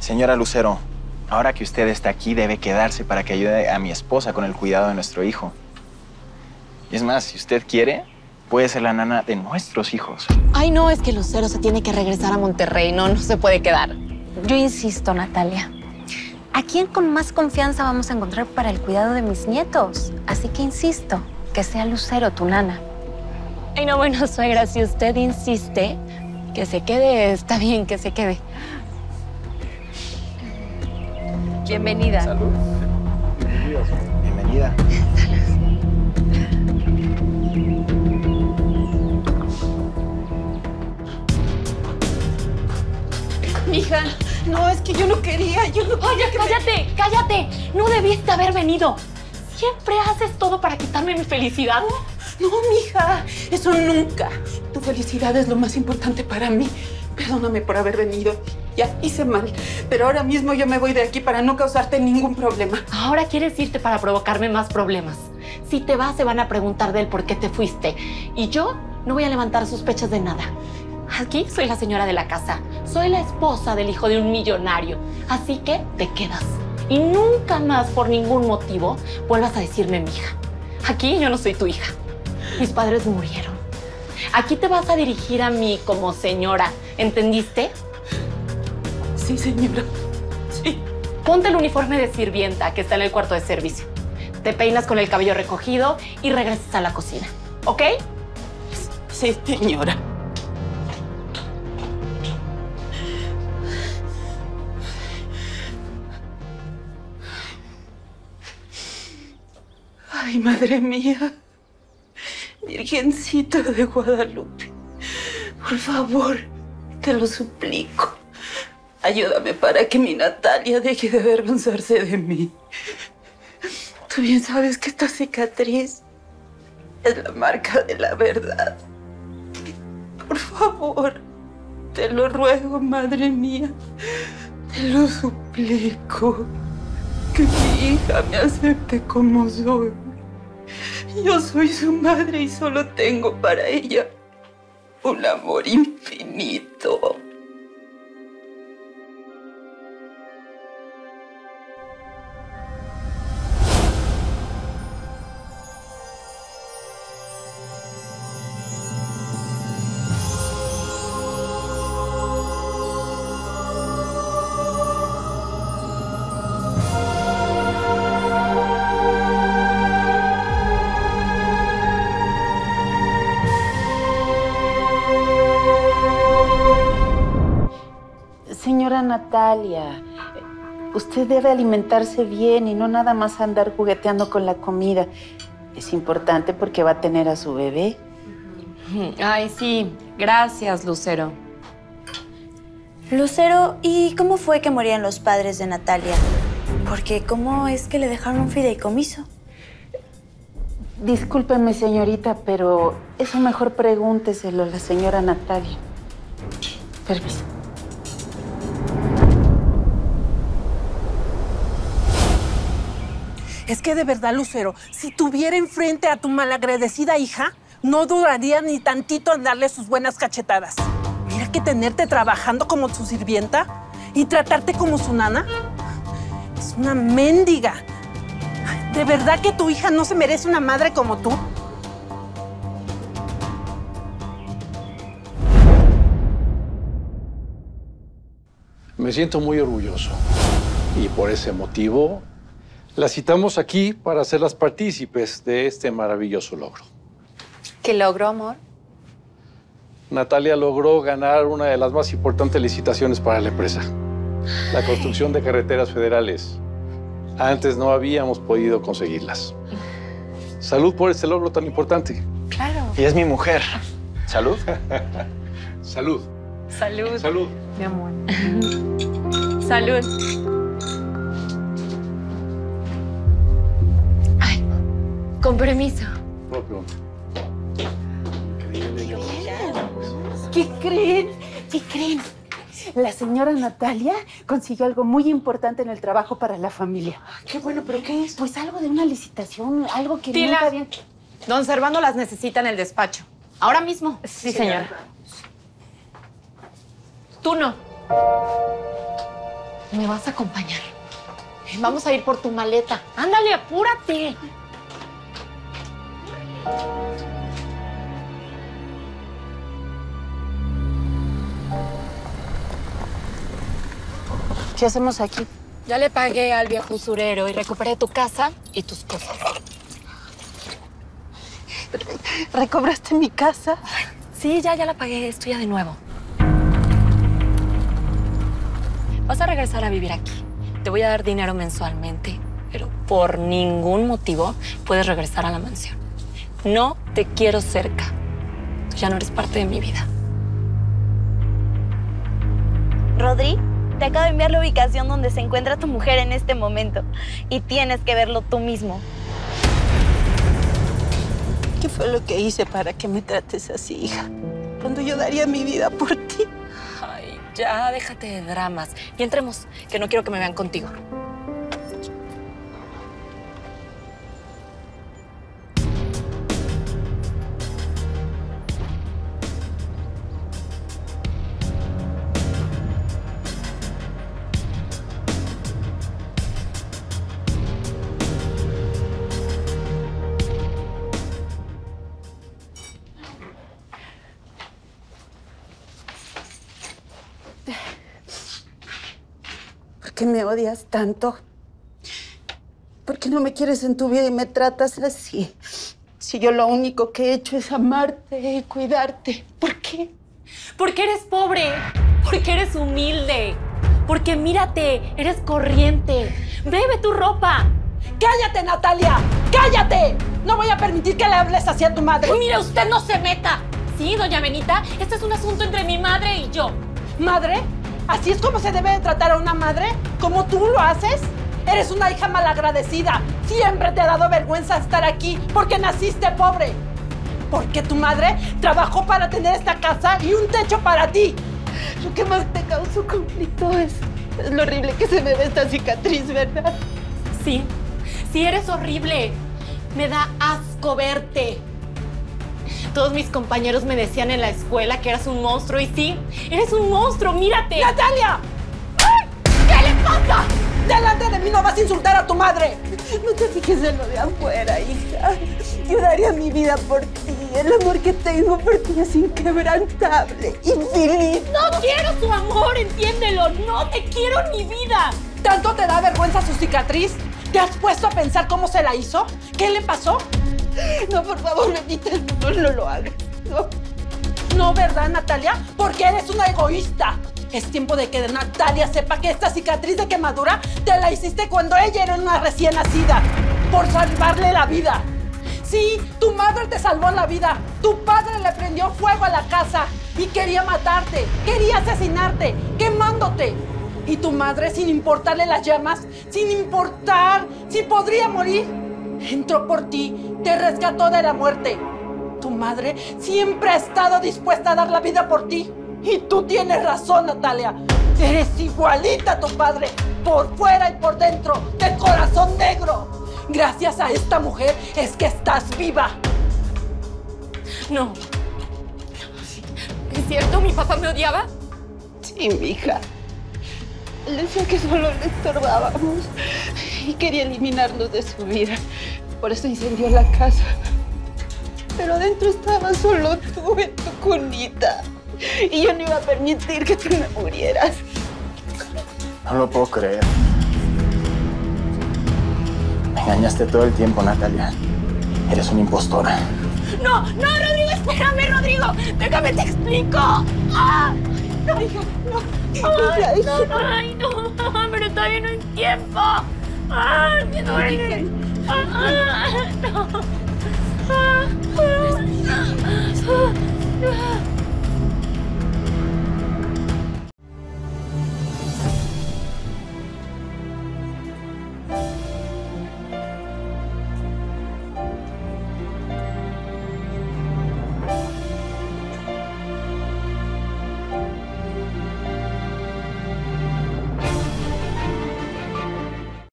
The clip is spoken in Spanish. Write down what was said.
Señora Lucero, ahora que usted está aquí, debe quedarse para que ayude a mi esposa con el cuidado de nuestro hijo. Y es más, si usted quiere, puede ser la nana de nuestros hijos. Ay, no, es que Lucero se tiene que regresar a Monterrey. No se puede quedar. Yo insisto, Natalia. ¿A quién con más confianza vamos a encontrar para el cuidado de mis nietos? Así que insisto, que sea Lucero tu nana. Ay, no, bueno, suegra, si usted insiste, que se quede, está bien que se quede. Bienvenida. Salud. Bienvenida. Mija, no, es que yo no quería, Oye, cállate. No debiste haber venido. Siempre haces todo para quitarme mi felicidad. No, mija, eso nunca. Tu felicidad es lo más importante para mí. Perdóname por haber venido. Ya, hice mal. Pero ahora mismo yo me voy de aquí para no causarte ningún problema. Ahora quieres irte para provocarme más problemas. Si te vas, se van a preguntar del por qué te fuiste. Y yo no voy a levantar sospechas de nada. Aquí soy la señora de la casa. Soy la esposa del hijo de un millonario. Así que te quedas. Y nunca más, por ningún motivo, vuelvas a decirme mi hija. Aquí yo no soy tu hija. Mis padres murieron. Aquí te vas a dirigir a mí como señora. ¿Entendiste? Sí, señora. Sí. Ponte el uniforme de sirvienta que está en el cuarto de servicio. Te peinas con el cabello recogido y regresas a la cocina. ¿Ok? Sí, señora. Ay, madre mía. Virgencita de Guadalupe. Por favor, te lo suplico. Ayúdame para que mi Natalia deje de avergonzarse de mí. Tú bien sabes que esta cicatriz es la marca de la verdad. Por favor, te lo ruego, madre mía. Te lo suplico. Que mi hija me acepte como soy. Yo soy su madre y solo tengo para ella un amor infinito. Señora Natalia, usted debe alimentarse bien y no nada más andar jugueteando con la comida. Es importante porque va a tener a su bebé. Ay, sí. Gracias, Lucero. Lucero, ¿y cómo fue que morían los padres de Natalia? Porque ¿cómo es que le dejaron un fideicomiso? Discúlpeme, señorita, pero eso mejor pregúnteselo a la señora Natalia. Permiso. Es que de verdad, Lucero, si tuviera enfrente a tu malagradecida hija, no dudaría ni tantito en darle sus buenas cachetadas. Mira que tenerte trabajando como su sirvienta y tratarte como su nana es una mendiga. ¿De verdad que tu hija no se merece una madre como tú? Me siento muy orgulloso y por ese motivo la citamos aquí para hacerlas partícipes de este maravilloso logro. ¿Qué logro, amor? Natalia logró ganar una de las más importantes licitaciones para la empresa, la construcción de carreteras federales. Antes no habíamos podido conseguirlas. Salud por este logro tan importante. Claro. Y es mi mujer. ¿Salud? Salud. Salud. Salud. Mi amor. Salud. Ay, con permiso. Propio. ¿Qué creen? ¿Qué creen? La señora Natalia consiguió algo muy importante en el trabajo para la familia. Qué bueno, ¿pero qué es? Pues algo de una licitación, algo que Tila. nunca habían... Don Servando las necesita en el despacho. Ahora mismo. Sí, señora. Tú no. Me vas a acompañar. Vamos a ir por tu maleta. Ándale, apúrate. ¿Qué hacemos aquí? Ya le pagué al viejo usurero y recuperé tu casa y tus cosas. ¿Recobraste mi casa? Sí, ya la pagué. Es tuya de nuevo. Vas a regresar a vivir aquí. Te voy a dar dinero mensualmente, pero por ningún motivo puedes regresar a la mansión. No te quiero cerca. Tú ya no eres parte de mi vida. Rodri, te acabo de enviar la ubicación donde se encuentra tu mujer en este momento. Y tienes que verlo tú mismo. ¿Qué fue lo que hice para que me trates así, hija? Cuando yo daría mi vida por ti. Ay, ya, déjate de dramas. Y entremos, que no quiero que me vean contigo. ¿Por qué me odias tanto? ¿Por qué no me quieres en tu vida y me tratas así? Si yo lo único que he hecho es amarte y cuidarte. ¿Por qué? Porque eres pobre, porque eres humilde, porque mírate, eres corriente. Bebe tu ropa. ¡Cállate, Natalia! ¡Cállate! No voy a permitir que le hables así a tu madre. Mira, usted no se meta. Sí, doña Benita, este es un asunto entre mi madre y yo. ¿Madre? ¿Así es como se debe de tratar a una madre? ¿Como tú lo haces? Eres una hija malagradecida. Siempre te ha dado vergüenza estar aquí porque naciste pobre. Porque tu madre trabajó para tener esta casa y un techo para ti. Lo que más te causó conflicto es lo horrible que se me ve esta cicatriz, ¿verdad? Sí, sí eres horrible. Me da asco verte. Todos mis compañeros me decían en la escuela que eras un monstruo y sí, eres un monstruo, mírate. ¡Natalia! ¡Ay! ¿Qué le pasa? ¡Delante de mí no vas a insultar a tu madre! No te fijes en lo de afuera, hija. Yo daría mi vida por ti. El amor que tengo por ti es inquebrantable, infinito. No quiero tu amor, entiéndelo. No te quiero en mi vida. ¿Tanto te da vergüenza su cicatriz? ¿Te has puesto a pensar cómo se la hizo? ¿Qué le pasó? No, por favor, Benita, no lo hagas. No. No, ¿verdad, Natalia? Porque eres una egoísta. Es tiempo de que Natalia sepa que esta cicatriz de quemadura te la hiciste cuando ella era una recién nacida. Por salvarle la vida. Sí, tu madre te salvó la vida. Tu padre le prendió fuego a la casa y quería matarte, quería asesinarte, quemándote. Y tu madre, sin importarle las llamas, sin importar si podría morir, entró por ti, te rescató de la muerte. Tu madre siempre ha estado dispuesta a dar la vida por ti. Y tú tienes razón, Natalia. Eres igualita a tu padre, por fuera y por dentro, de corazón negro. Gracias a esta mujer es que estás viva. No. ¿Es cierto? ¿Mi papá me odiaba? Sí, mija. Él decía que solo le estorbábamos y quería eliminarnos de su vida. Por eso incendió la casa. Pero dentro estaba solo tú en tu cunita. Y yo no iba a permitir que tú me murieras. No lo puedo creer. Me engañaste todo el tiempo, Natalia. Eres una impostora. No, no, Rodrigo, espérame, Rodrigo. Déjame te explico. ¡Ah! No, hija, no. Ay, no, pero todavía no es tiempo. ¡Ay, me duele! No.